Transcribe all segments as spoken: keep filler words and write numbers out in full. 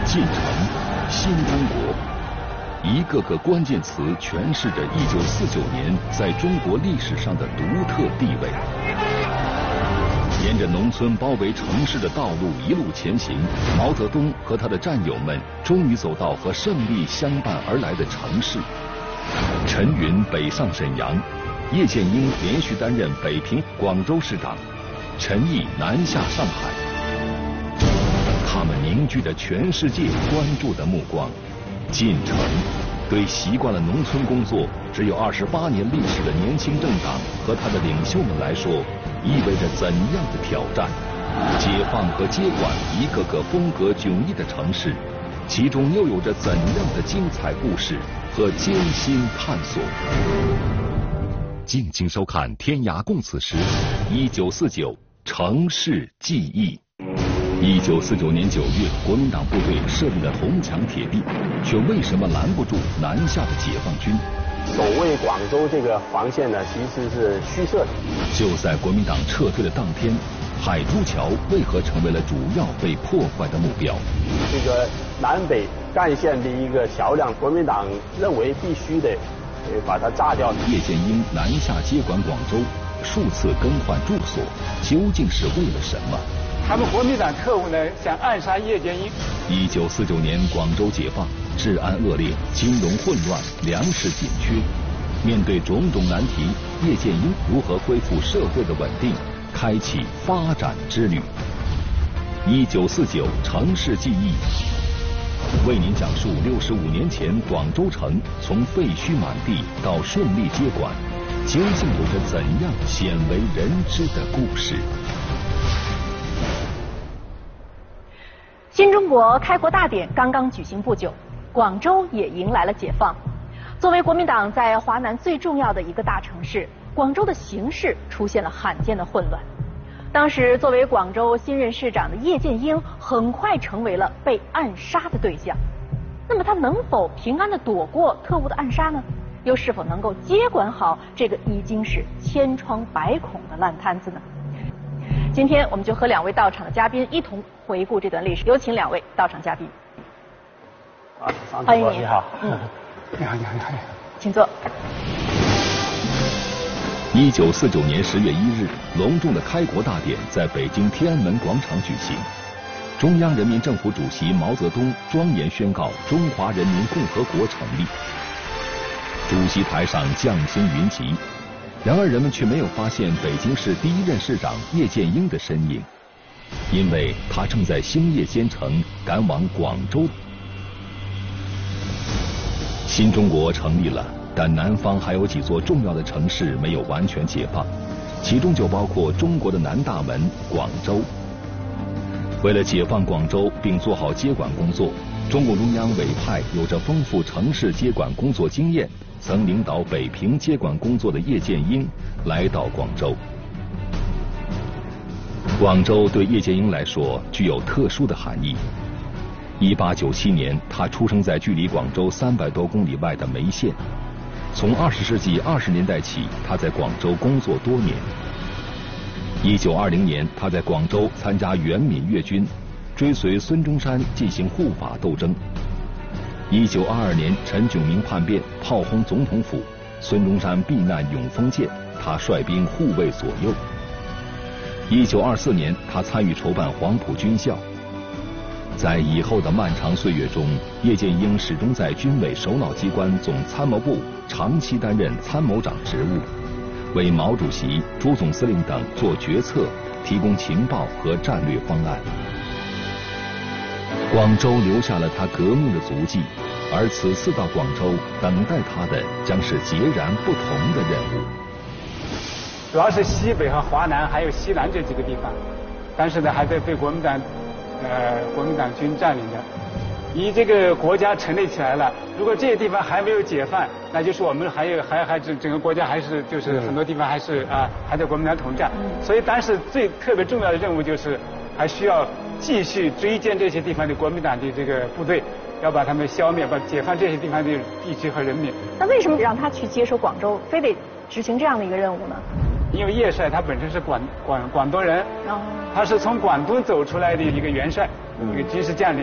进城、新中国，一个个关键词诠释着一九四九年在中国历史上的独特地位。沿着农村包围城市的道路一路前行，毛泽东和他的战友们终于走到和胜利相伴而来的城市。陈云北上沈阳，叶剑英连续担任北平、广州市长，陈毅南下上海。他们凝聚着全世界关注的目光。进城，对习惯了农村工作、只有二十八年历史的年轻政党和他的领袖们来说，意味着怎样的挑战？解放和接管一个个风格迥异的城市，其中又有着怎样的精彩故事和艰辛探索？敬请收看《天涯共此时》，一九四九城市记忆。一九四九年九月，国民党部队设立了铜墙铁壁，却为什么拦不住南下的解放军？ 守卫广州这个防线呢，其实是虚设的。 就在国民党撤退的当天，海珠桥为何成为了主要被破坏的目标？ 这个南北干线的一个桥梁，国民党认为必须得呃把它炸掉。 叶剑英南下接管广州，数次更换住所，究竟是为了什么？ 他们国民党特务呢，想暗杀叶剑英。 一九四九年广州解放，治安恶劣，金融混乱，粮食紧缺。面对种种难题，叶剑英如何恢复社会的稳定，开启发展之旅？一九四九城市记忆，为您讲述六十五年前广州城从废墟满地到顺利接管，究竟有着怎样鲜为人知的故事？ 新中国开国大典刚刚举行不久，广州也迎来了解放。作为国民党在华南最重要的一个大城市，广州的形势出现了罕见的混乱。当时作为广州新任市长的叶剑英很快成为了被暗杀的对象。那么他能否平安地躲过特务的暗杀呢？又是否能够接管好这个已经是千疮百孔的烂摊子呢？今天我们就和两位到场的嘉宾一同回顾这段历史，有请两位到场嘉宾。 啊， 欢迎您。 你好， 嗯， 你好，你好，你好， 请坐。 一九四九年十月一日，隆重的开国大典在北京天安门广场举行。中央人民政府主席毛泽东庄严宣告中华人民共和国成立。主席台上将星云集。然而人们却没有发现北京市第一任市长叶剑英的身影，因为他正在星夜兼程赶往广州。新中国成立了，但南方还有几座重要的城市没有完全解放，其中就包括中国的南大门广州。为了解放广州并做好接管工作，中共中央委派有着丰富城市接管工作经验，曾领导北平接管工作的叶剑英来到广州。广州对叶剑英来说具有特殊的含义。一八九七年，他出生在距离广州三百多公里外的梅县。从二十世纪二十年代起，他在广州工作多年。一九二零年，他在广州参加援闽粤军，追随孙中山进行护法斗争。一九二二年，陈炯明叛变，炮轰总统府，孙中山避难永丰县，他率兵护卫左右。一九二四年，他参与筹办黄埔军校。在以后的漫长岁月中，叶剑英始终在军委首脑机关总参谋部长期担任参谋长职务，为毛主席、朱总司令等做决策，提供情报和战略方案。广州留下了他革命的足迹，而此次到广州，等待他的将是截然不同的任务。 主要是西北和华南还有西南这几个地方，但是呢还在被国民党呃国民党军占领着。以这个国家成立起来了，如果这些地方还没有解放，那就是我们还有还还整整个国家还是就是很多地方还是啊还在国民党统战。所以当时最特别重要的任务就是还需要继续追歼这些地方的国民党的这个部队，要把他们消灭，把解放这些地方的地区和人民。 那为什么让他去接手广州，非得执行这样的一个任务呢？ 因为叶帅他本身是广广广东人，他是从广东走出来的一个元帅，一个军事将领，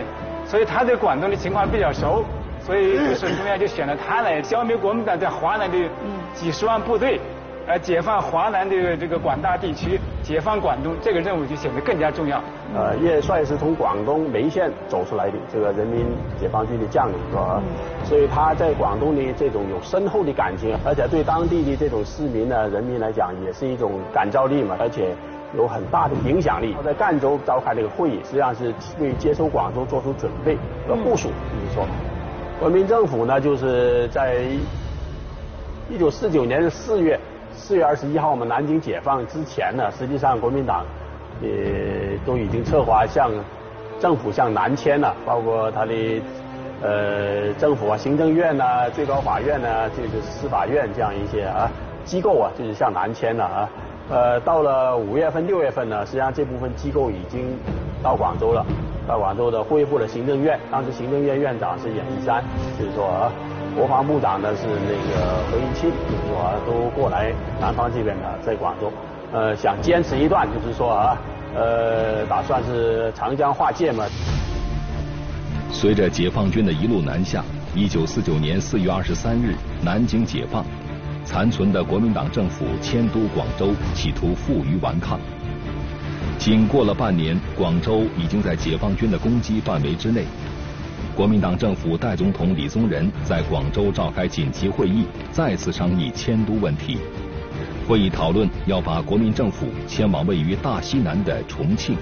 所以他对广东的情况比较熟，所以就是中央就选了他来消灭国民党在华南的几十万部队，呃，解放华南的这个广大地区，解放广东，这个任务就显得更加重要。 呃，叶帅是从广东梅县走出来的这个人民解放军的将领，是吧？嗯、所以他在广东的这种有深厚的感情，而且对当地的这种市民呢、人民来讲，也是一种感召力嘛，而且有很大的影响力。在赣州召开这个会议，实际上是为接收广州做出准备和部署，就是说，国民政府呢，就是在一九四九年四月四月二十一号我们南京解放之前呢，实际上国民党也都已经策划向政府向南迁了，包括他的呃政府啊、行政院呐、啊、最高法院呐、啊、就是司法院这样一些啊机构啊，就是向南迁了啊。呃，到了五月份、六月份呢，实际上这部分机构已经到广州了，到广州的恢复了行政院，当时行政院院长是阎锡山，就是说、啊、国防部长呢是那个何应钦，就是说、啊、都过来南方这边呢，在广州，呃，想坚持一段，就是说啊，呃，打算是长江划界嘛。 随着解放军的一路南下，一九四九年四月二十三日，南京解放，残存的国民党政府迁都广州，企图负隅顽抗。仅过了半年，广州已经在解放军的攻击范围之内。国民党政府代总统李宗仁在广州召开紧急会议，再次商议迁都问题。会议讨论要把国民政府迁往位于大西南的重庆。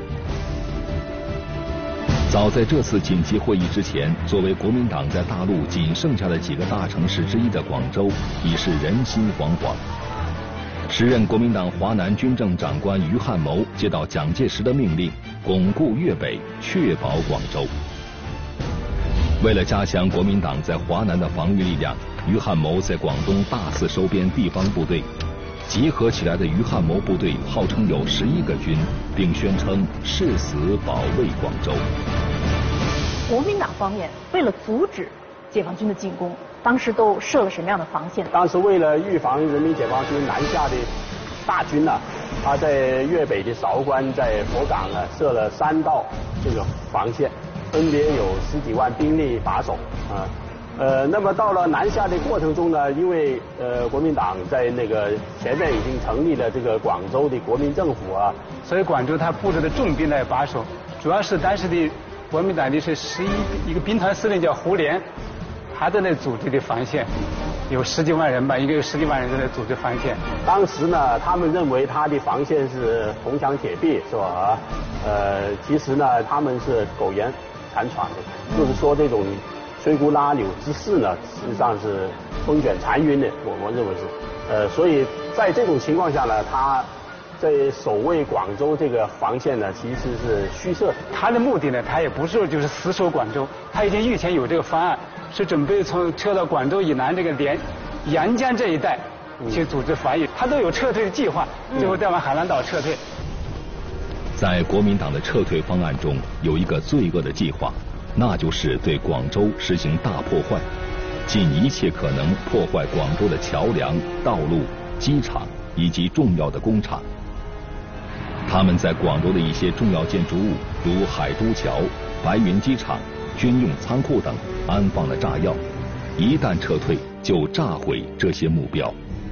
早在这次紧急会议之前，作为国民党在大陆仅剩下的几个大城市之一的广州，已是人心惶惶。时任国民党华南军政长官于汉谋接到蒋介石的命令，巩固粤北，确保广州。为了加强国民党在华南的防御力量，于汉谋在广东大肆收编地方部队。集合起来的于汉谋部队号称有十一个军，并宣称誓死保卫广州。 国民党方面为了阻止解放军的进攻，当时都设了什么样的防线？ 当时为了预防人民解放军南下的大军呢、啊，他在粤北的韶关、在佛冈呢设了三道这个防线，分别有十几万兵力把守啊。呃，那么到了南下的过程中呢，因为呃国民党在那个前面已经成立了这个广州的国民政府啊， 所以广州他布置的重兵来把守，主要是当时的国民党的是十一一个兵团司令叫胡琏，他在那组织的防线有十几万人吧，应该有十几万人在那组织防线。 当时呢，他们认为他的防线是铜墙铁壁，是吧？呃，其实呢，他们是苟延残喘的，就是说这种摧枯拉朽之势呢，实际上是风卷残云的，我我认为是。呃，所以在这种情况下呢，他在守卫广州这个防线呢，其实是虚设。 他的目的呢，他也不是就是死守广州，他已经预前有这个方案，是准备从撤到广州以南这个连沿江这一带去组织防御，他都有撤退的计划，最后再往海南岛撤退。 在国民党的撤退方案中，有一个罪恶的计划，那就是对广州实行大破坏，尽一切可能破坏广州的桥梁、道路、机场以及重要的工厂。他们在广州的一些重要建筑物，如海都桥、白云机场、军用仓库等，安放了炸药。一旦撤退，就炸毁这些目标。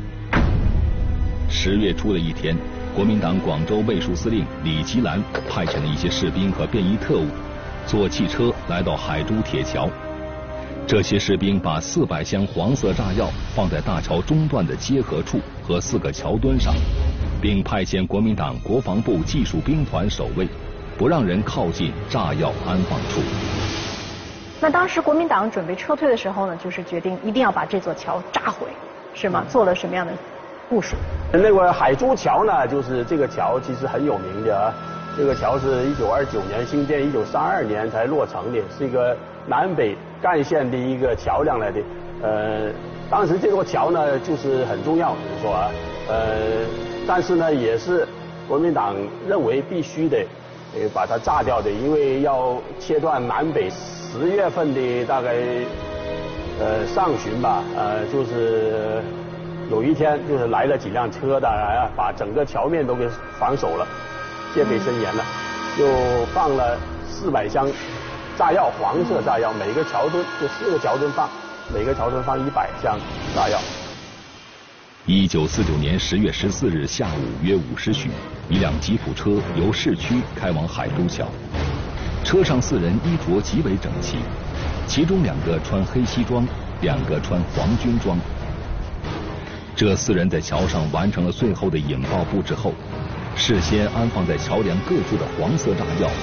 十月初的一天，国民党广州卫戍司令李吉兰派遣了一些士兵和便衣特务，坐汽车来到海珠铁桥。这些士兵把四百箱黄色炸药放在大桥中段的接合处和四个桥墩上，并派遣国民党国防部技术兵团守卫，不让人靠近炸药安放处。 那当时国民党准备撤退的时候呢，就是决定一定要把这座桥炸毁，是吗？做了什么样的部署？ 那个海珠桥呢，就是这个桥其实很有名的啊。这个桥是一九二九年兴建，一九三二年才落成的，是一个南北干线的一个桥梁来的。呃，当时这座桥呢，就是很重要，就是说啊，呃，但是呢，也是国民党认为必须得呃把它炸掉的，因为要切断南北。十月份的大概呃上旬吧，呃，就是有一天就是来了几辆车的，啊，把整个桥面都给防守了。戒备森严了，又放了四百箱炸药，黄色炸药，每个桥墩就四个桥墩放，每个桥墩放一百箱炸药。 一九四九年十月十四日下午约五时许，一辆吉普车由市区开往海珠桥，车上四人衣着极为整齐，其中两个穿黑西装，两个穿黄军装。这四人在桥上完成了最后的引爆布置后，事先安放在桥梁各处的黄色炸药，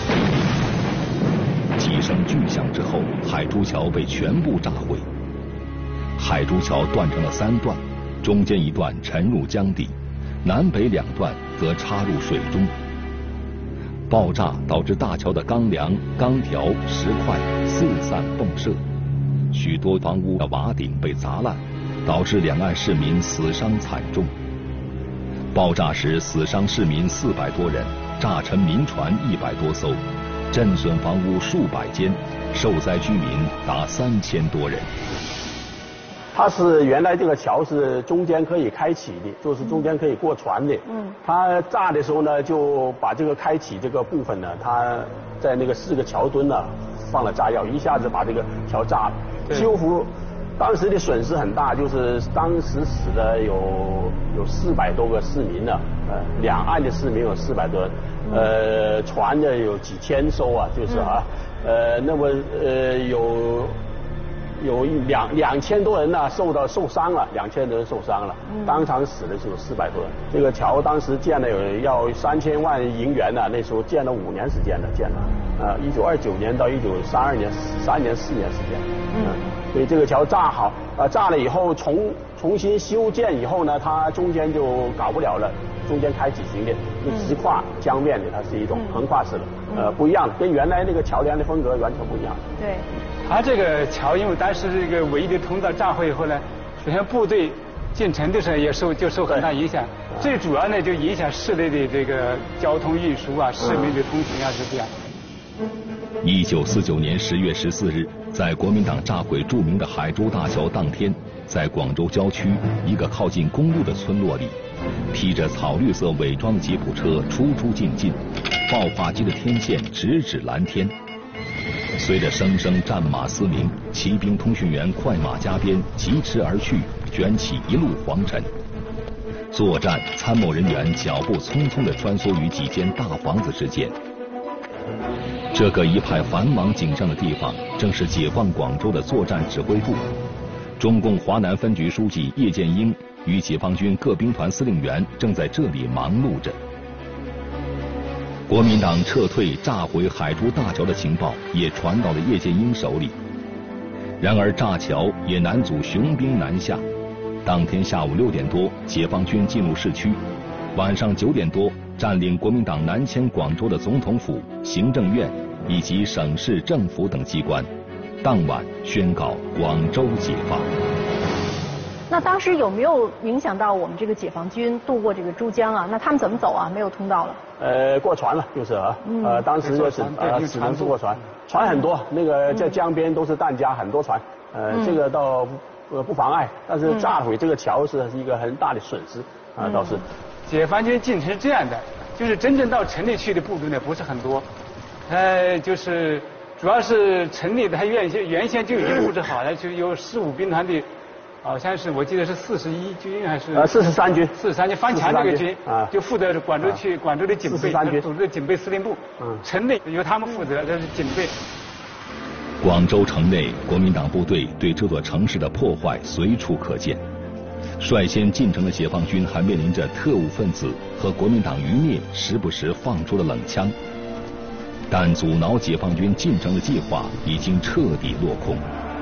几声巨响之后，海珠桥被全部炸毁。海珠桥断成了三段，中间一段沉入江底，南北两段则插入水中。爆炸导致大桥的钢梁、钢条、石块四散迸射，许多房屋的瓦顶被砸烂，导致两岸市民死伤惨重。爆炸时死伤市民四百多人，炸沉民船一百多艘，震损房屋数百间，受灾居民达三千多人。 它是原来这个桥是中间可以开启的，就是中间可以过船的。嗯。它炸的时候呢，就把这个开启这个部分呢，它在那个四个桥墩呢放了炸药，一下子把这个桥炸了，几乎。当时的损失很大，就是当时死的有有四百多个市民呢，呃，两岸的市民有四百多人，呃，船的有几千艘啊，就是啊，呃，那么呃有有一两两千多人呢受到受伤了，两千多人受伤了，当场死的就有四百多人。这个桥当时建了有要三千万银元呢，那时候建了五年时间的建了，呃，一九二九年到一九三二年三年四年时间，嗯。所以这个桥炸好，呃，炸了以后重重新修建以后呢，它中间就搞不了了，中间开启型的，就直跨江面的，它是一种横跨式的，呃，不一样的，跟原来那个桥梁的风格完全不一样。 对， 它这个桥因为当时这个唯一的通道炸毁以后呢，首先部队进城的时候也受就受很大影响，最主要呢就影响市内的这个交通运输啊，市民的通行啊是这样。 一九四九年十月十四日，在国民党炸毁著名的海珠大桥当天，在广州郊区一个靠近公路的村落里，披着草绿色伪装的吉普车出出进进，爆发机的天线直指蓝天。随着声声战马嘶鸣，骑兵通讯员快马加鞭疾驰而去，卷起一路黄尘。作战参谋人员脚步匆匆地穿梭于几间大房子之间。这个一派繁忙景象的地方，正是解放广州的作战指挥部。中共华南分局书记叶剑英与解放军各兵团司令员正在这里忙碌着。国民党撤退炸毁海珠大桥的情报也传到了叶剑英手里。然而炸桥也难阻雄兵南下。当天下午六点多，解放军进入市区，晚上九点多占领国民党南迁广州的总统府、行政院以及省市政府等机关，当晚宣告广州解放。 那当时有没有影响到我们这个解放军渡过这个珠江啊？那他们怎么走啊？没有通道了。呃， 过船了，就是啊，嗯、呃，当时就是呃，只能是过船，船很多，那个在江边都是弹夹，很多船，呃，嗯、这个倒呃不妨碍，但是炸毁这个桥是一个很大的损失啊，倒是。 解放军进城是这样的，就是真正到城里去的部队呢不是很多，呃，就是主要是城里的他原先原先就已经布置好了，就有十五兵团的，好像是我记得是四十一军还是？ 呃，四十三军。 四十三军翻墙这个军啊，就负责广州去广州的警备，组织警备司令部，嗯，城内由他们负责，这是警备。 广州城内，国民党部队对这座城市的破坏随处可见。率先进城的解放军还面临着特务分子和国民党余孽时不时放出的冷枪，但阻挠解放军进城的计划已经彻底落空。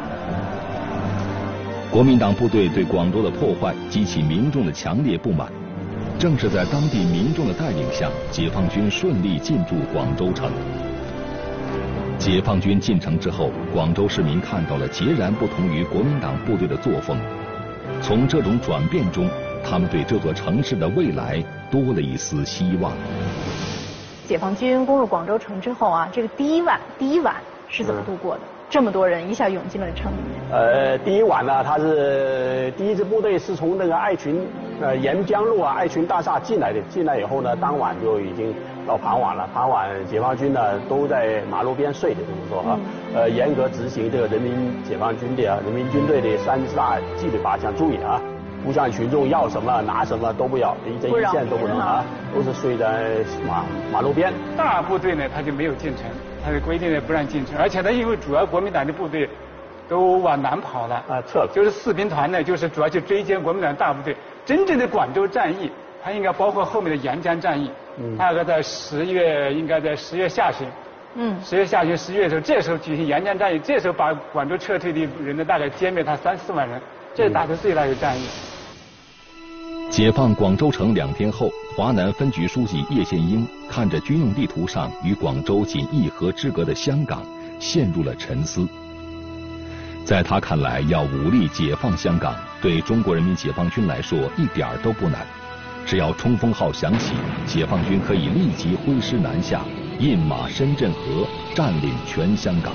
国民党部队对广州的破坏激起民众的强烈不满，正是在当地民众的带领下，解放军顺利进驻广州城。解放军进城之后，广州市民看到了截然不同于国民党部队的作风。从这种转变中，他们对这座城市的未来多了一丝希望。 解放军攻入广州城之后啊，这个第一晚第一晚是怎么度过的？嗯、这么多人一下涌进了城里面。 呃，第一晚呢，他是第一支部队是从那个爱群呃沿江路啊爱群大厦进来的，进来以后呢，当晚就已经到傍晚了，傍晚解放军呢都在马路边睡的，就是说啊，呃，严格执行这个人民解放军的啊，人民军队的三十大纪律八项，注意啊，不向群众要什么拿什么都不要，一针一线都不能啊，都是睡在马马路边。 大部队呢，他就没有进城，他的规定呢不让进城，而且他因为主要国民党的部队都往南跑了啊，撤了， 就是四兵团呢，就是主要去追歼国民党大部队。真正的广州战役，它应该包括后面的沿江战役，嗯，大概在十月，应该在十月下旬，嗯，十月下旬、十月的时候，这时候举行沿江战役，这时候把广州撤退的人呢，大概歼灭他三四万人，这是打的最大的战役。 解放广州城两天后，华南分局书记叶剑英看着军用地图上与广州仅一河之隔的香港，陷入了沉思。在他看来，要武力解放香港，对中国人民解放军来说一点儿都不难。只要冲锋号响起，解放军可以立即挥师南下，印马深圳河，占领全香港。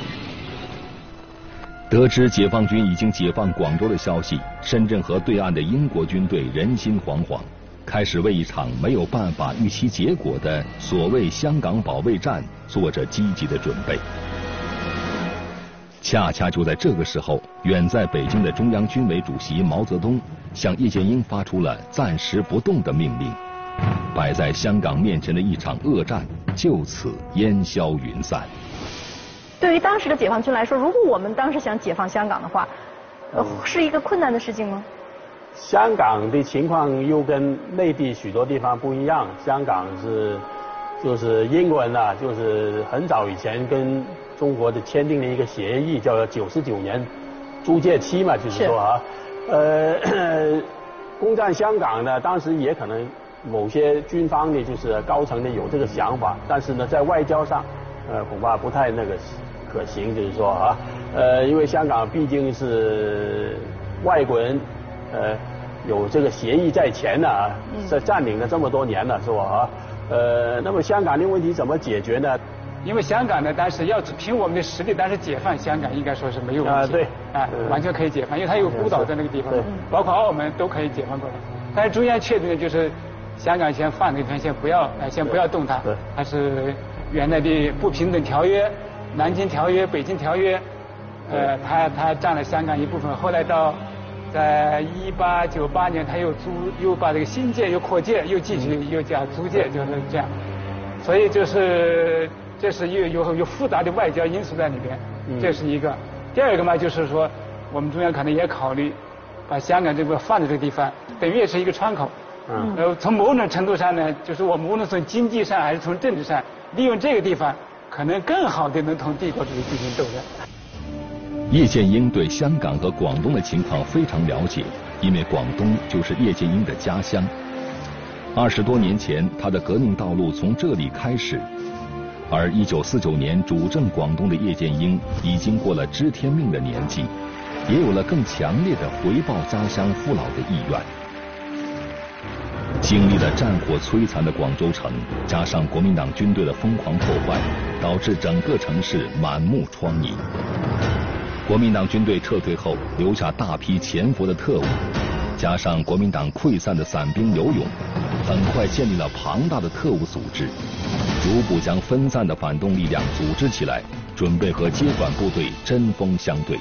得知解放军已经解放广州的消息，深圳河对岸的英国军队人心惶惶，开始为一场没有办法预期结果的所谓香港保卫战做着积极的准备。恰恰就在这个时候，远在北京的中央军委主席毛泽东向叶剑英发出了暂时不动的命令，摆在香港面前的一场恶战就此烟消云散。 对于当时的解放军来说，如果我们当时想解放香港的话，呃，是一个困难的事情吗？ 香港的情况又跟内地许多地方不一样，香港是就是英国人啊，就是很早以前跟中国的签订了一个协议，叫九十九年租界期嘛，就是说啊，呃，攻占香港呢，当时也可能某些军方呢，就是高层呢有这个想法，但是呢，在外交上，呃，恐怕不太那个可行，就是说啊，呃，因为香港毕竟是外国人，呃，有这个协议在前呢啊，在占领了这么多年了，是吧啊？呃，那么香港的问题怎么解决呢？ 因为香港呢，当时要凭我们的实力，但是解放香港应该说是没有问题。啊， 对， 啊，完全可以解放，因为它有孤岛在那个地方，包括澳门都可以解放过来。但是中央确定的就是香港先放那边，先不要，呃，先不要动它。它是原来的不平等条约、南京条约、北京条约，呃，它它占了香港一部分。后来到在一八九八年，他又租又把这个新界又扩界，又继续又加租界，就是这样。所以就是这是有有有复杂的外交因素在里边，这是一个。第二个嘛，就是说我们中央可能也考虑把香港这个放在这个地方，等于也是一个窗口。嗯。呃，从某种程度上呢，就是我们无论从经济上还是从政治上，利用这个地方，可能更好的能同帝国主义进行斗争。 叶剑英对香港和广东的情况非常了解，因为广东就是叶剑英的家乡。二十多年前，他的革命道路从这里开始。而一九四九年主政广东的叶剑英已经过了知天命的年纪，也有了更强烈的回报家乡父老的意愿。经历了战火摧残的广州城，加上国民党军队的疯狂破坏，导致整个城市满目疮痍。国民党军队撤退后，留下大批潜伏的特务，加上国民党溃散的散兵游勇，很快建立了庞大的特务组织，逐步将分散的反动力量组织起来，准备和接管部队针锋相对。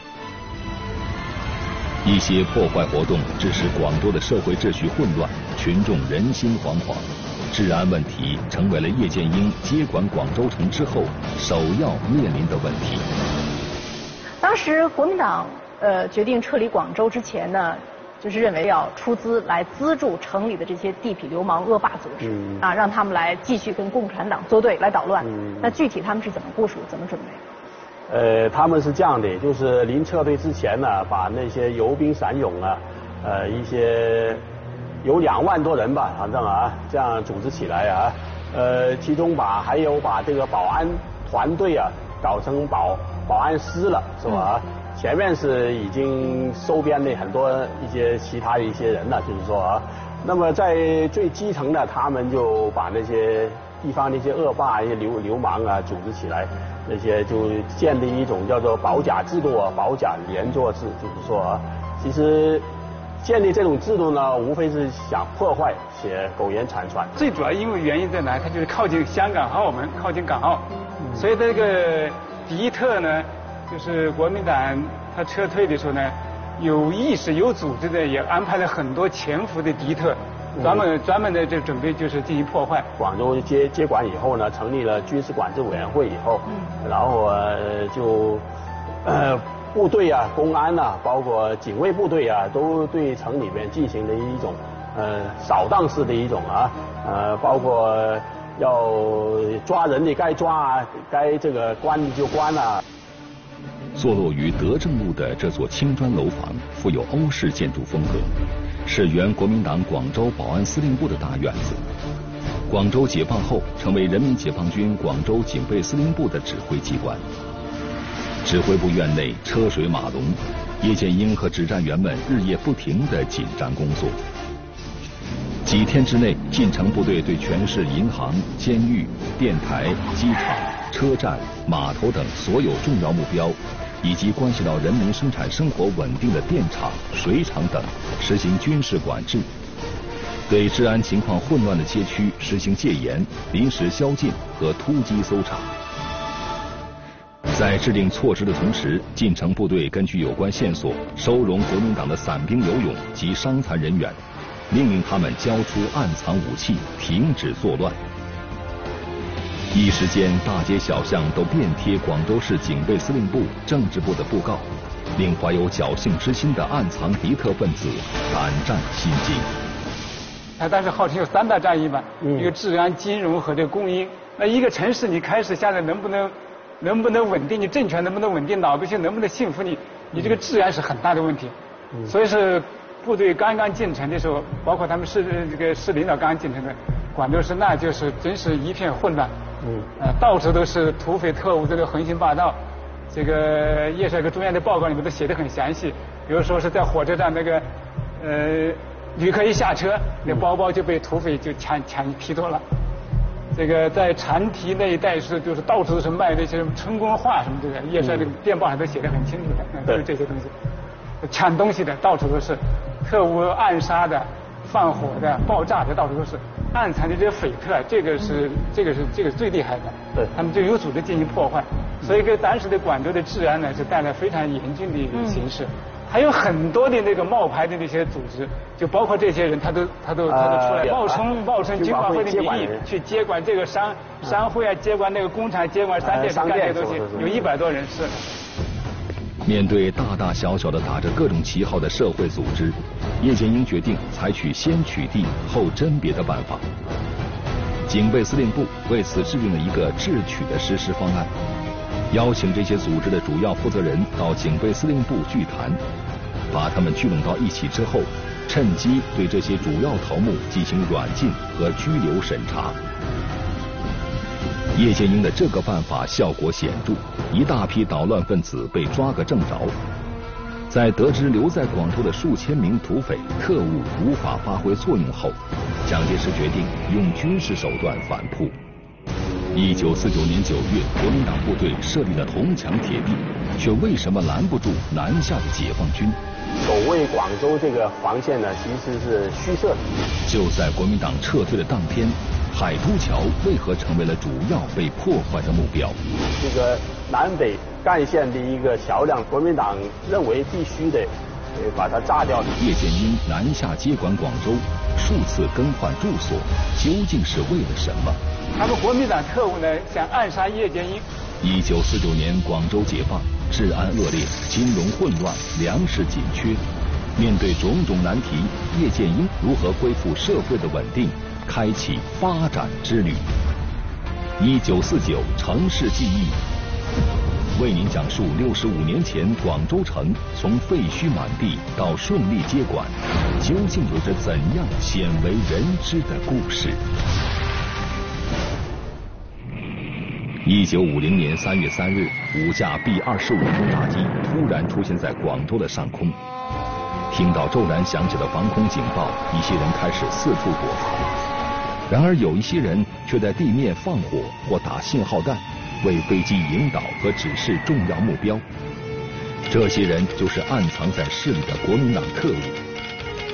一些破坏活动致使广州的社会秩序混乱，群众人心惶惶，治安问题成为了叶剑英接管广州城之后首要面临的问题。 当时国民党呃决定撤离广州之前呢，就是认为要出资来资助城里的这些地痞流氓恶霸组织，嗯、啊，让他们来继续跟共产党作对，来捣乱。嗯、那具体他们是怎么部署、怎么准备？ 呃，他们是这样的，就是临撤退之前呢，把那些游兵散勇啊，呃，一些有两万多人吧，反正啊，这样组织起来啊，呃，其中把还有把这个保安团队啊搞成保保安师了，是吧？嗯、前面是已经收编了很多一些其他的一些人了，就是说啊，那么在最基层呢，他们就把那些地方的一些恶霸、一些流流氓啊组织起来。那些就建立一种叫做保甲制度啊，保甲连坐制，就是说啊，其实建立这种制度呢，无非是想破坏且苟延残喘。 最主要因为原因在哪？它就是靠近香港和澳门，靠近港澳，嗯、所以这个敌特呢，就是国民党他撤退的时候呢，有意识、有组织的也安排了很多潜伏的敌特。专门专门的就准备就是进行破坏。 广州接接管以后呢，成立了军事管制委员会以后，嗯、然后呃就呃部队啊、公安啊，包括警卫部队啊，都对城里面进行了一种呃扫荡式的一种啊呃，包括要抓人的该抓啊，该这个关的就关啊。 坐落于德政路的这座青砖楼房，富有欧式建筑风格。是原国民党广州保安司令部的大院子。广州解放后，成为人民解放军广州警备司令部的指挥机关。指挥部院内车水马龙，叶剑英和指战员们日夜不停地紧张工作。几天之内，进城部队对全市银行、监狱、电台、机场、车站、码头等所有重要目标，以及关系到人民生产生活稳定的电厂、水厂等，实行军事管制；对治安情况混乱的街区实行戒严、临时宵禁和突击搜查。在制定措施的同时，进城部队根据有关线索，收容国民党的散兵游勇及伤残人员，命令他们交出暗藏武器，停止作乱。一时间，大街小巷都遍贴广州市警备司令部、政治部的布告，令怀有侥幸之心的暗藏敌特分子胆战心惊。 它当时号称有三大战役嘛，嗯、一个治安、金融和这个供应。那一个城市你开始下来能不能能不能稳定？你政权能不能稳定？老百姓能不能幸福你？你这个治安是很大的问题。嗯、所以是部队刚刚进城的时候，包括他们市这个市领导刚刚进城的，广州市那就是真是一片混乱。嗯，呃，到处都是土匪特务，这个横行霸道。这个叶帅跟中央的报告里面都写得很详细，比如说是在火车站那个，呃，旅客一下车，那包包就被土匪就抢抢皮脱了。这个在长堤那一带是就是到处都是卖那些春宫画什么这个，叶帅这个电报上都写得很清楚的，嗯、就是这些东西，抢东西的到处都是，特务暗杀的、放火的、爆炸的到处都是。暗藏的这些匪特，这个是这个是这个最厉害的，对，他们就有组织进行破坏，所以给当时的广州的治安呢是带来非常严峻的一个形势。嗯、还有很多的那个冒牌的那些组织，就包括这些人，他都他都他都出来冒充冒充军管会的名义去接管这个商商会啊，接管那个工厂，接管商店，干这些东西，有一百多人是。 面对大大小小的打着各种旗号的社会组织，叶剑英决定采取先取缔后甄别的办法。警备司令部为此制定了一个智取的实施方案，邀请这些组织的主要负责人到警备司令部聚谈，把他们聚拢到一起之后，趁机对这些主要头目进行软禁和拘留审查。叶剑英的这个办法效果显著，一大批捣乱分子被抓个正着。在得知留在广州的数千名土匪特务无法发挥作用后，蒋介石决定用军事手段反扑。一九四九年九月，国民党部队设立了铜墙铁壁，却为什么拦不住南下的解放军？ 守卫广州这个防线呢，其实是虚设的。 就在国民党撤退的当天，海都桥为何成为了主要被破坏的目标？ 这个南北干线的一个桥梁，国民党认为必须得呃把它炸掉。 叶剑英南下接管广州，数次更换住所，究竟是为了什么？ 他们国民党特务呢想暗杀叶剑英。 一九四九年广州解放，治安恶劣，金融混乱，粮食紧缺。面对种种难题，叶剑英如何恢复社会的稳定，开启发展之旅？一九四九城市记忆，为您讲述六十五年前广州城从废墟满地到顺利接管，究竟有着怎样鲜为人知的故事？一九五零年三月三日，五架 B 二十五轰炸机突然出现在广州的上空。听到骤然响起的防空警报，一些人开始四处躲藏。然而有一些人却在地面放火或打信号弹，为飞机引导和指示重要目标。这些人就是暗藏在市里的国民党特务。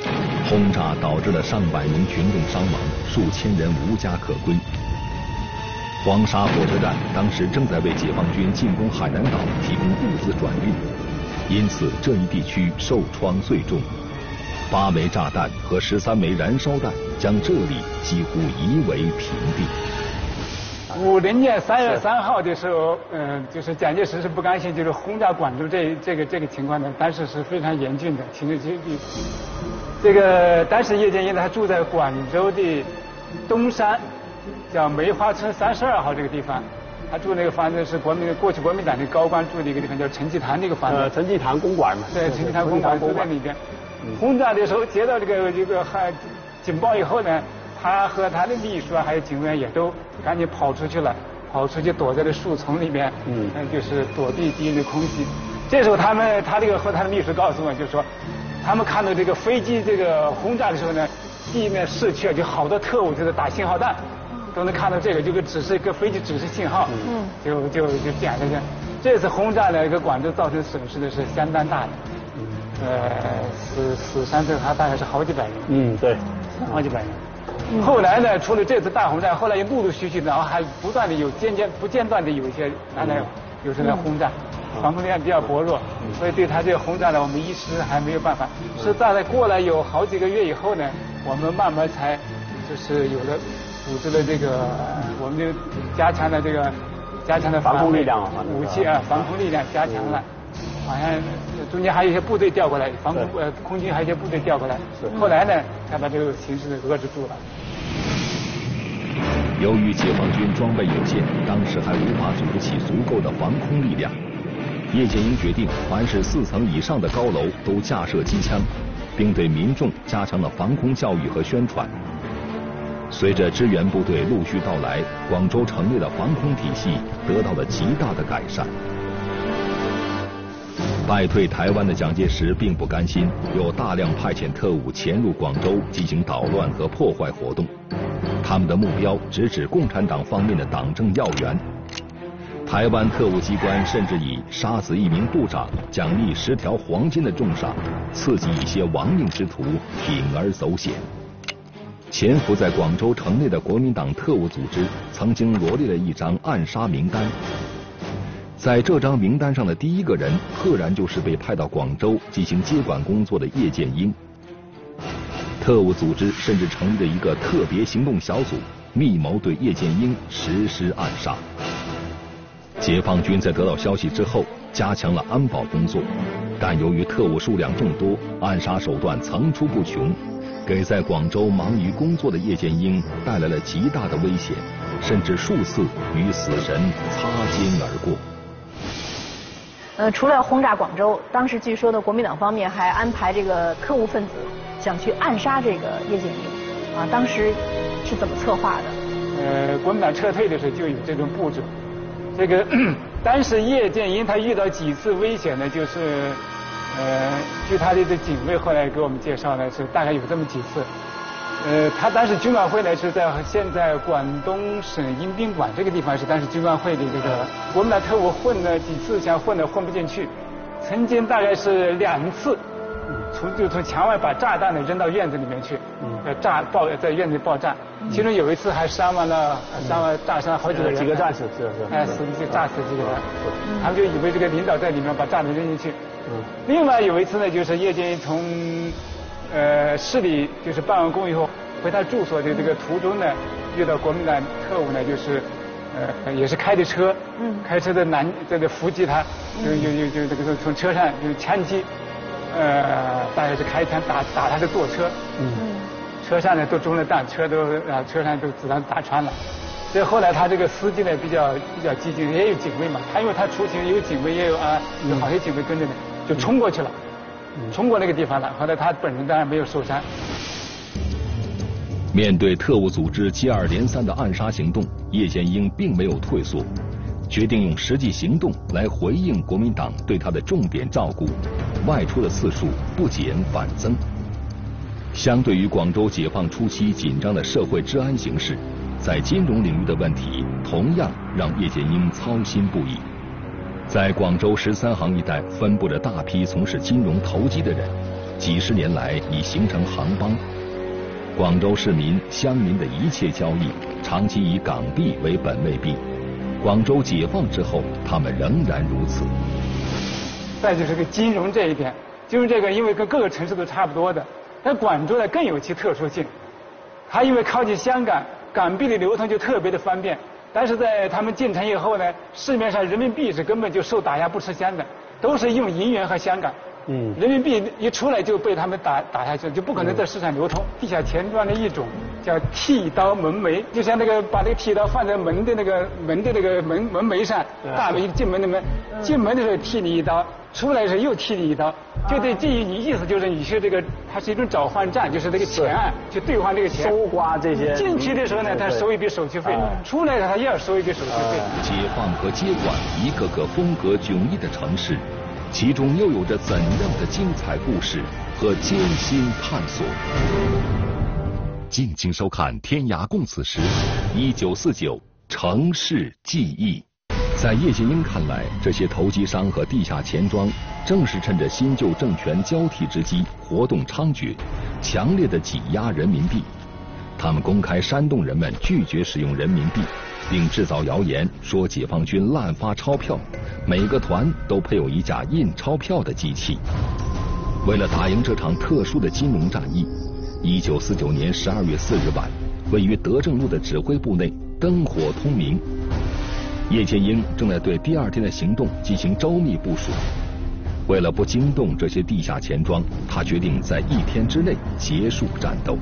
轰炸导致了上百名群众伤亡，数千人无家可归。黄沙火车站当时正在为解放军进攻海南岛提供物资转运，因此这一地区受创最重。八枚炸弹和十三枚燃烧弹将这里几乎夷为平地。 五零年三月三号的时候，嗯、呃，就是蒋介石是不甘心，就是轰炸广州这这个这个情况呢，当时是非常严峻的。其实这这个当时叶剑英他住在广州的东山，叫梅花村三十二号这个地方，他住那个房子是国民过去国民党的高官住的一个地方，叫陈济棠那个房子。 呃，陈济棠公馆嘛。 对，陈济棠公馆就在里边。轰炸的时候接到这个这个还警报以后呢，他和他的秘书啊，还有警卫员也都赶紧跑出去了，跑出去躲在这树丛里面，嗯，就是躲避敌人的空袭。这时候他们他这个和他的秘书告诉我，就是说，他们看到这个飞机这个轰炸的时候呢，地面市区就好多特务就在打信号弹，都能看到这个，这个只是一个飞机指示信号，嗯，就就就点了这。这次轰炸呢，给广州造成损失的是相当大的。呃，死死伤这他大概是好几百人。 嗯，对， 好几百人。嗯、后来呢，除了这次大轰炸，后来又陆陆续续的，然后还不断的有间间不间断的有一些原来有时来轰炸，嗯、防空力量比较薄弱，嗯、所以对他这个轰炸呢，我们一时还没有办法。嗯、是大概过了有好几个月以后呢，我们慢慢才就是有了组织了这个，我们就加强了这个加强了防空力量， 武器啊，防空力量加强了。好像中间还有一些部队调过来，防空呃空军还有一些部队调过来，后来呢才把这个形势遏制住了。 由于解放军装备有限，当时还无法组织起足够的防空力量，叶剑英决定凡是四层以上的高楼都架设机枪，并对民众加强了防空教育和宣传。随着支援部队陆续到来，广州城内的防空体系得到了极大的改善。败退台湾的蒋介石并不甘心，又大量派遣特务潜入广州进行捣乱和破坏活动。他们的目标直指共产党方面的党政要员。台湾特务机关甚至以杀死一名部长、奖励十条黄金的重赏，刺激一些亡命之徒铤而走险。潜伏在广州城内的国民党特务组织曾经罗列了一张暗杀名单。在这张名单上的第一个人，赫然就是被派到广州进行接管工作的叶剑英。特务组织甚至成立了一个特别行动小组，密谋对叶剑英实施暗杀。解放军在得到消息之后，加强了安保工作，但由于特务数量众多，暗杀手段层出不穷，给在广州忙于工作的叶剑英带来了极大的危险，甚至数次与死神擦肩而过。 呃，除了轰炸广州，当时据说呢，国民党方面还安排这个特务分子想去暗杀这个叶剑英，啊，当时是怎么策划的？ 呃，国民党撤退的时候就有这种步骤。这个当时叶剑英他遇到几次危险呢？就是，呃，据他的这警卫后来给我们介绍呢，是大概有这么几次。呃，他当时军管会呢是在现在广东省迎宾馆这个地方，是当时军管会的这个国民党特务混了几次，想混的混不进去，曾经大概是两次，从就从墙外把炸弹呢扔到院子里面去，呃炸爆在院子里爆炸，其中有一次还伤亡了伤亡炸伤好几个人， 几个战士是是， 哎死就炸死几个人，他们就以为这个领导在里面把炸弹扔进去。另外有一次呢，就是叶剑英从呃市里就是办完工以后回他住所的这个途中呢，遇到国民党特务呢，就是呃也是开的车，嗯，开车的拦在这伏击他，就就就就这个从车上就枪击，呃大概是开枪打打他的坐车，嗯，车上呢都中了弹，车都啊车上都子弹打穿了。所以后来他这个司机呢比较比较激进，也有警卫嘛，他因为他出行有警卫也有啊有好些警卫跟着呢，就冲过去了，冲过那个地方了。后来他本人当然没有受伤。 面对特务组织接二连三的暗杀行动，叶剑英并没有退缩，决定用实际行动来回应国民党对他的重点照顾，外出的次数不减反增。相对于广州解放初期紧张的社会治安形势，在金融领域的问题同样让叶剑英操心不已。在广州十三行一带分布着大批从事金融投机的人， 几十年来已形成行帮。广州市民乡民的一切交易长期以港币为本位币，广州解放之后，他们仍然如此。 再就是个金融这一点，金融这个因为跟各个城市都差不多的，但广州呢更有其特殊性。它因为靠近香港，港币的流通就特别的方便。但是在他们进城以后呢，市面上人民币是根本就受打压不吃香的，都是用银元和香港。嗯，人民币一出来就被他们打打下去，就不可能在市场流通。地下钱庄的一种叫剃刀门楣，就像那个把那个剃刀放在门的那个门的那个门门楣上，大门进门的门，进门的时候剃你一刀，出来的时候又剃你一刀，就对这意意思就是你是这个，它是一种找换账，就是这个钱啊，去兑换这个钱。 搜刮这些。 进去的时候呢，他收一笔手续费；出来了，他又要收一笔手续费。 解放和接管一个个风格迥异的城市。其中又有着怎样的精彩故事和艰辛探索？敬请收看《天涯共此时》一九四九城市记忆。在叶剑英看来，这些投机商和地下钱庄正是趁着新旧政权交替之机活动猖獗，强烈的挤压人民币。他们公开煽动人们拒绝使用人民币，并制造谣言说解放军滥发钞票，每个团都配有一架印钞票的机器。为了打赢这场特殊的金融战役，一九四九年十二月四日晚，位于德政路的指挥部内灯火通明。叶剑英正在对第二天的行动进行周密部署。为了不惊动这些地下钱庄，他决定在一天之内结束战斗。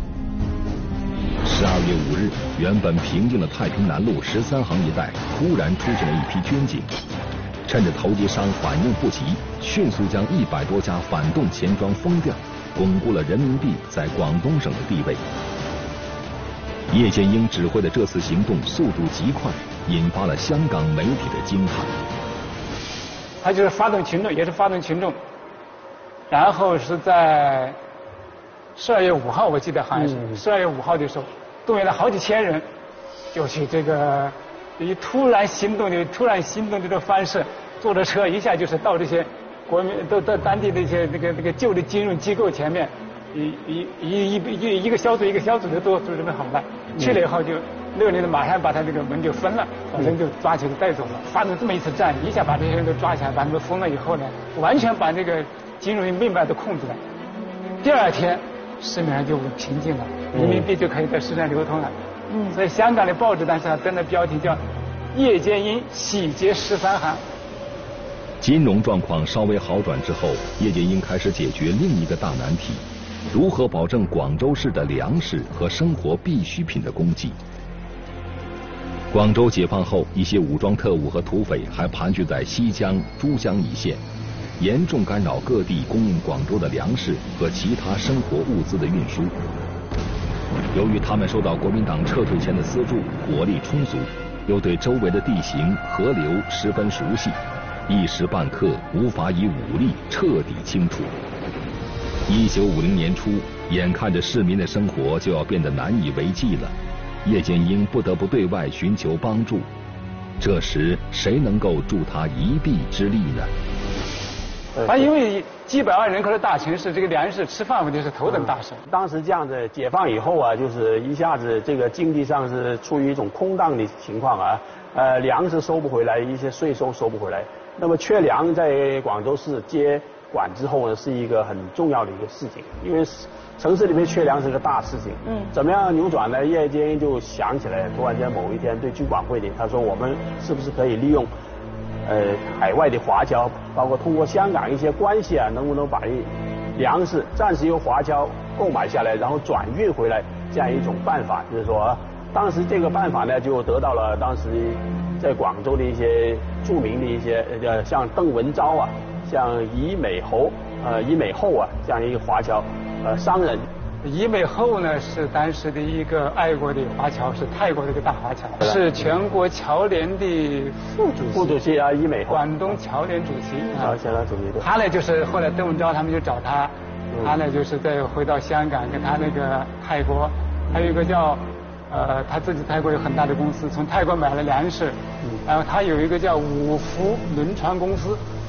十二月五日，原本平静的太平南路十三行一带突然出现了一批军警，趁着投机商反应不及，迅速将一百多家反动钱庄封掉，巩固了人民币在广东省的地位。叶剑英指挥的这次行动速度极快，引发了香港媒体的惊叹。 他就是发动群众，也是发动群众，然后是在十二月五号，我记得好像是十二月五号的时候，动员了好几千人，就去这个以突然行动的突然行动的这个方式，坐着车一下就是到这些国民都到当地的一些那个那个旧的金融机构前面，一一一一一一个小组一个小组的都都准备好了，去了以后就六年的马上把他这个门就封了，把人就抓起来带走了。发动这么一次战，一下把这些人都抓起来，把他们封了以后呢，完全把这个金融命脉都控制了。第二天市面上就平静了，人民币就可以在市场流通了。嗯，所以香港的报纸当时还登的标题叫“叶剑英洗劫十三行”。 金融状况稍微好转之后，叶剑英开始解决另一个大难题：如何保证广州市的粮食和生活必需品的供给？广州解放后，一些武装特务和土匪还盘踞在西江、珠江一线，严重干扰各地供应广州的粮食和其他生活物资的运输。由于他们受到国民党撤退前的资助，火力充足，又对周围的地形、河流十分熟悉，一时半刻无法以武力彻底清除。一九五零年初，眼看着市民的生活就要变得难以为继了，叶剑英不得不对外寻求帮助。这时，谁能够助他一臂之力呢？ 他因为几百万人口的大城市，这个粮食吃饭问题是头等大事。 当时这样的解放以后啊，就是一下子这个经济上是处于一种空荡的情况啊，呃，粮食收不回来，一些税收收不回来。那么缺粮在广州市接管之后呢，是一个很重要的一个事情，因为城市里面缺粮是个大事情。嗯，怎么样扭转呢？叶剑英就想起来，突然间某一天对居管会里，他说我们是不是可以利用呃海外的华侨，包括通过香港一些关系啊，能不能把粮食暂时由华侨购买下来，然后转运回来，这样一种办法。就是说，当时这个办法呢，就得到了当时在广州的一些著名的一些呃，像邓文昭啊，像尹美侯呃尹美厚啊这样一个华侨呃商人。 尹美厚呢是当时的一个爱国的华侨，是泰国的一个大华侨，是全国侨联的副主席。 副主席啊，尹美厚， 广东侨联主席啊，侨联主席。 他呢就是后来邓文昭他们就找他，嗯、他呢就是再回到香港，跟他那个泰国，还有一个叫呃他自己泰国有很大的公司，从泰国买了粮食，嗯、然后他有一个叫五福轮船公司。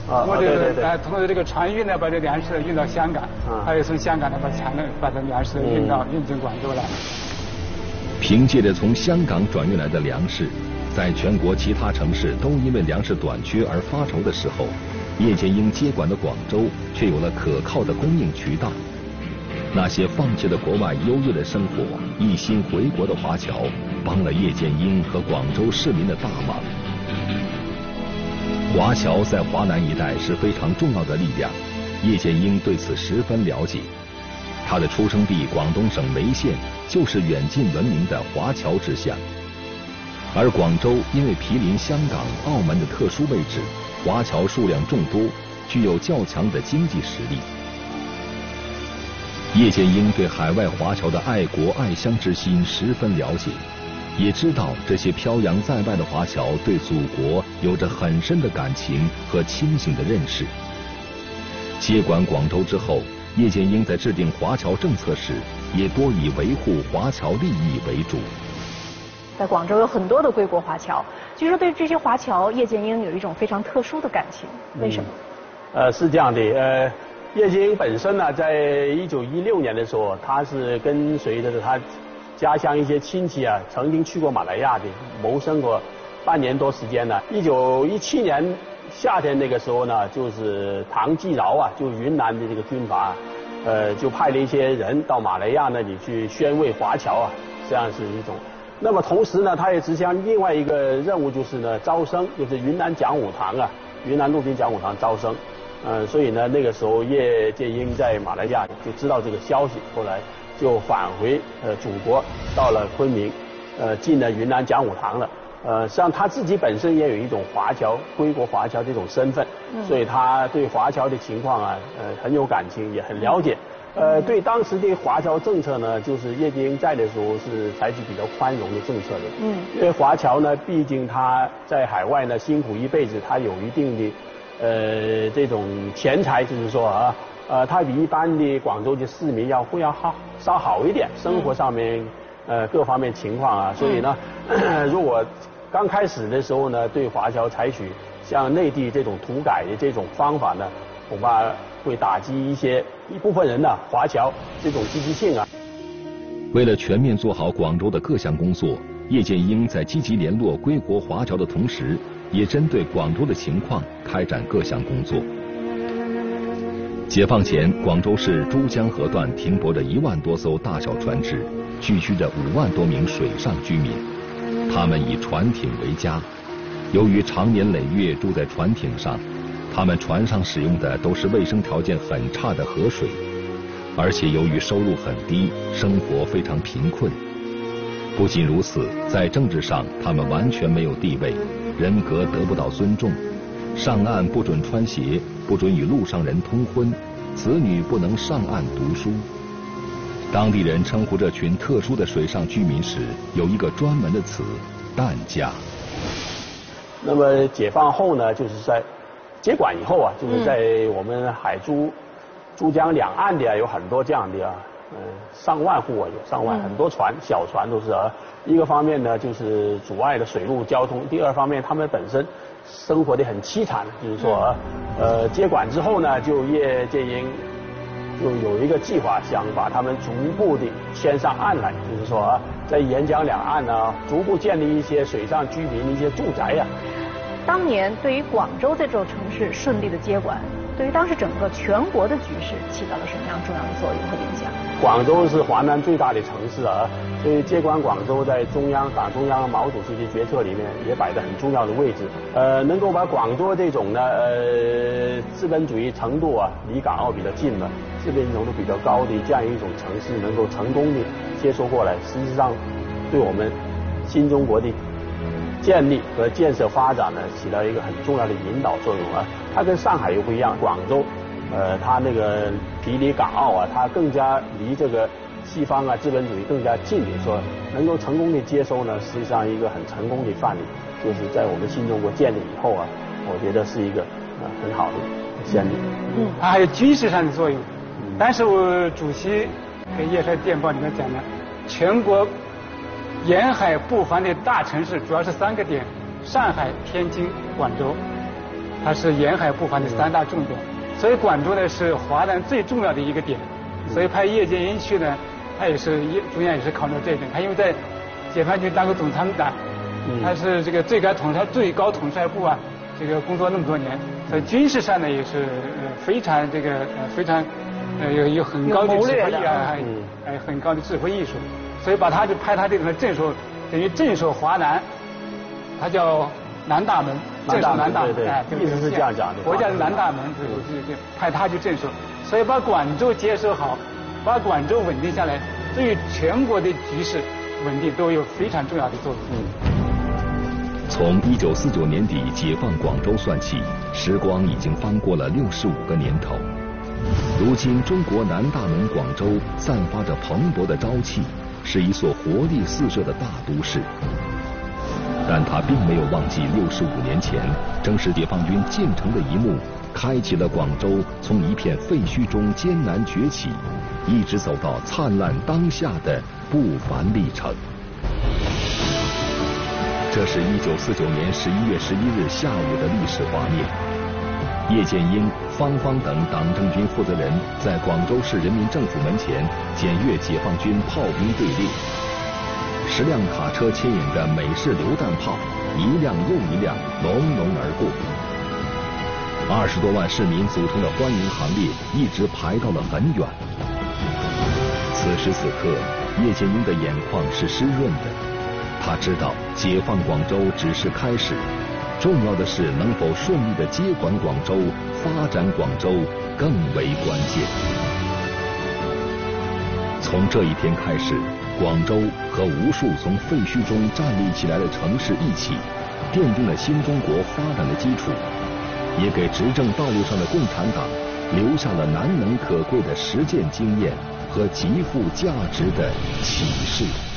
通过这个呃通过这个船运呢，把这粮食运到香港， 啊、 还有从香港呢把粮把这粮食运到、嗯、运进广州来。 凭借着从香港转运来的粮食，在全国其他城市都因为粮食短缺而发愁的时候，叶剑英接管的广州却有了可靠的供应渠道。那些放弃了国外优越的生活，一心回国的华侨，帮了叶剑英和广州市民的大忙。华侨在华南一带是非常重要的力量，叶剑英对此十分了解。他的出生地广东省梅县就是远近闻名的华侨之乡，而广州因为毗邻香港、澳门的特殊位置，华侨数量众多，具有较强的经济实力。叶剑英对海外华侨的爱国爱乡之心十分了解，也知道这些漂洋在外的华侨对祖国有着很深的感情和清醒的认识。接管广州之后，叶剑英在制定华侨政策时，也多以维护华侨利益为主。 在广州有很多的归国华侨，据说对这些华侨，叶剑英有一种非常特殊的感情，为什么？ 嗯、呃，是这样的，呃。叶剑英本身呢，在一九一六年的时候，他是跟随着他家乡一些亲戚啊，曾经去过马来亚的，谋生过半年多时间呢。一九一七年夏天那个时候呢，就是唐继尧啊，就云南的这个军阀，呃，就派了一些人到马来亚那里去宣慰华侨啊，这样是一种。那么同时呢，他也执行另外一个任务，就是呢招生，就是云南讲武堂啊，云南陆军讲武堂招生。呃，所以呢，那个时候叶剑英在马来亚就知道这个消息，后来就返回呃祖国，到了昆明，呃，进了云南讲武堂了。呃，实际上他自己本身也有一种华侨归国华侨这种身份，嗯、所以他对华侨的情况啊，呃，很有感情，也很了解。呃，对当时的华侨政策呢，就是叶剑英在的时候是采取比较宽容的政策的。嗯，因为华侨呢，毕竟他在海外呢辛苦一辈子，他有一定的。呃，这种钱财就是说啊，呃，他比一般的广州的市民要会要好稍好一点，生活上面呃各方面情况啊，所以呢，嗯、如果刚开始的时候呢，对华侨采取像内地这种土改的这种方法呢，恐怕会打击一些一部分人呢华侨这种积极性啊。 为了全面做好广州的各项工作，叶剑英在积极联络归国华侨的同时，也针对广州的情况开展各项工作。解放前，广州市珠江河段停泊着一万多艘大小船只，聚居着五万多名水上居民，他们以船艇为家。由于常年累月住在船艇上，他们船上使用的都是卫生条件很差的河水，而且由于收入很低，生活非常贫困。不仅如此，在政治上他们完全没有地位，人格得不到尊重，上岸不准穿鞋，不准与陆上人通婚，子女不能上岸读书。当地人称呼这群特殊的水上居民时，有一个专门的词——担架。 那么解放后呢，就是在接管以后啊，就是在我们海珠、珠江两岸的啊，有很多这样的啊。呃，上万户啊，有上万，很多船、小船都是啊。一个方面呢，就是阻碍了水陆交通；第二方面，他们本身生活的很凄惨，就是说啊，呃，接管之后呢，就叶剑英就有一个计划，想把他们逐步的迁上岸来，就是说啊，在沿江两岸呢，逐步建立一些水上居民的一些住宅呀、啊。 当年对于广州这座城市顺利的接管，对于当时整个全国的局势起到了什么样重要的作用和影响？ 广州是华南最大的城市啊，所以接管广州在中央党中央毛主席的决策里面也摆在很重要的位置。呃，能够把广州这种呢呃资本主义程度啊离港澳比较近了，资本程度比较高的这样一种城市能够成功的接收过来，实际上对我们新中国的建立和建设发展呢起到一个很重要的引导作用啊。它跟上海又不一样，广州呃它那个毗离港澳啊，它更加离这个西方啊资本主义更加近，说能够成功的接收呢，实际上一个很成功的范例，就是在我们新中国建立以后啊，我觉得是一个呃很好的先例。 嗯，它还有军事上的作用。当时我主席给叶帅电报里面讲了，全国沿海不环的大城市主要是三个点：上海、天津、广州。 它是沿海布防的三大重点，所以广州呢是华南最重要的一个点，所以派叶剑英去呢，他也是中央也是考虑到这一点，他因为在解放军当过总参谋，他是这个最高统帅最高统帅部啊，这个工作那么多年，在军事上呢也是呃非常这个呃非常呃有有很高的指挥力啊，还呃很高的指挥艺术，所以把他就派他这种镇守，等于镇守华南，他叫南大门，镇守南大门，哎， 意思是这样讲的。 国家的南大门，对，就就派他去镇守，所以把广州接收好，把广州稳定下来，对于全国的局势稳定都有非常重要的作用。嗯。 从一九四九年底解放广州算起，时光已经翻过了六十五个年头。如今，中国南大门广州散发着蓬勃的朝气，是一所活力四射的大都市。但他并没有忘记六十五年前，正是解放军建成的一幕，开启了广州从一片废墟中艰难崛起，一直走到灿烂当下的不凡历程。这是一九四九年十一月十一日下午的历史画面。叶剑英、方方等党政军负责人在广州市人民政府门前检阅解放军炮兵队列。十辆卡车牵引着美式榴弹炮，一辆又一辆隆隆而过。二十多万市民组成的欢迎行列一直排到了很远。此时此刻，叶剑英的眼眶是湿润的。他知道解放广州只是开始，重要的是能否顺利地接管广州、发展广州更为关键。从这一天开始，广州和无数从废墟中站立起来的城市一起，奠定了新中国发展的基础，也给执政道路上的共产党留下了难能可贵的实践经验和极富价值的启示。